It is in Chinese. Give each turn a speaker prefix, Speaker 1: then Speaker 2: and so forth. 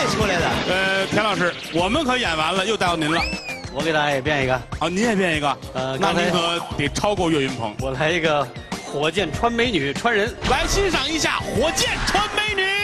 Speaker 1: 出来的。
Speaker 2: 田老师，我们可演完了，又到您了。
Speaker 1: 我给大家也变一个。
Speaker 2: 哦，您也变一个。那
Speaker 1: 刚才
Speaker 2: 您可得超过岳云鹏。
Speaker 1: 我来一个火箭穿美女穿人，
Speaker 2: 来欣赏一下火箭穿美女。